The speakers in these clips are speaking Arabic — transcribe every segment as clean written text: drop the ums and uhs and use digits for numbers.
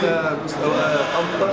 إلى مستوى أفضل.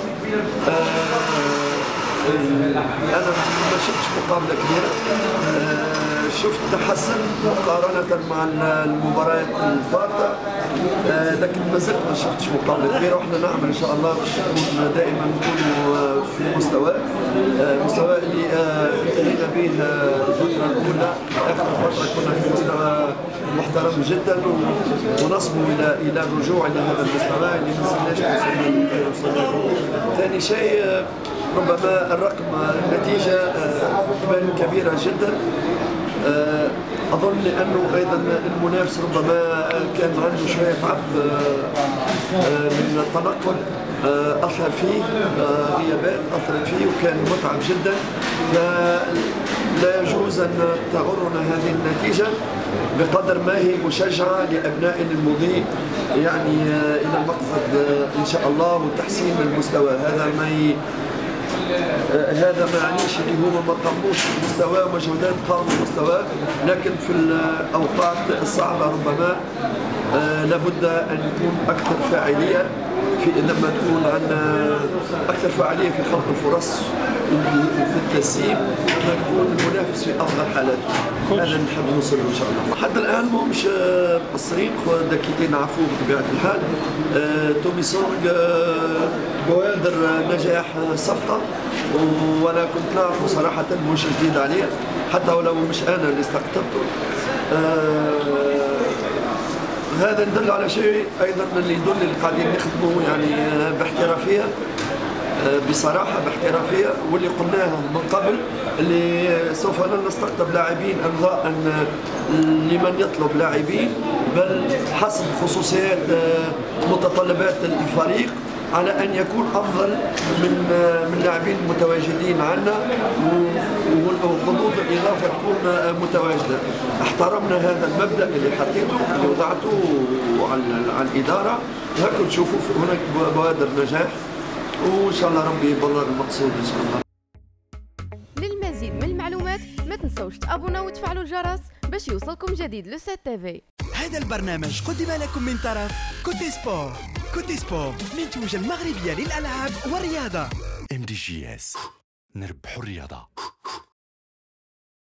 أنا ما شفتش مقابلة كبيرة، شفت تحسن مقارنة مع المباريات الفارطة، لكن ما زلت ما شفتش مقابلة كبيرة، واحنا نعمل إن شاء الله باش نكون دائما نكونوا في مستوى اللي انتهينا به الفترة الأولى. آخر فترة كنا في مستوى محترم جدا ونصبوا إلى الرجوع إلى هذا المستوى اللي ما زلناش وصلنا. ثاني شيء ربما النتيجة تبان كبيرة جدا، أظن لأنه أيضا المنافس ربما كان عنده شوية تعب من التنقل، أثر فيه غيابات أثرت فيه وكان متعب جدا. لا يجوز أن تغرنا هذه النتيجة بقدر ما هي مشجعة لأبناء المضي يعني إلى المقصد إن شاء الله وتحسين المستوى. هذا ما يعنيش اللي هو ما قاموش بمستوى ومجهودات قاموا بمستوى، لكن في الأوقات الصعبة ربما لابد أن يكون أكثر فاعلية لما تكون عندنا أكثر فاعلية في خلق الفرص وفي التسييب، لما يكون المنافس في أفضل حالاته. هذا نحب نوصل إن شاء الله. حتى الآن مش مقصرين، دكيتين عفو بطبيعة الحال. تومي سونغ بوادر نجاح صفقة، وأنا كنت نعرفه صراحة مش جديد عليه حتى ولو مش أنا اللي استقطبته. هذا يدل على شيء ايضا اللي يدل اللي قاعدين نخدموا يعني باحترافيه، بصراحه باحترافيه، واللي قلناها من قبل اللي سوف لا نستقطب لاعبين امضاء لمن يطلب لاعبين، بل حسب خصوصيات متطلبات الفريق على ان يكون افضل من لاعبين متواجدين عندنا، وخطوط الاضافه تكون متواجده. احترمنا هذا المبدا اللي حطيته اللي وضعته على الاداره، هكا تشوفوا هناك بوادر نجاح، وان شاء الله ربي يبلغ المقصود ان شاء الله. للمزيد من المعلومات ما تنسوش تابونا وتفعلوا الجرس باش يوصلكم جديد لو 7 تيفي. هذا البرنامج قدم لكم من طرف كوتي سبور. كوتي سبور منتوجة المغربية للألعاب والرياضة. MDGS نربحوا الرياضة.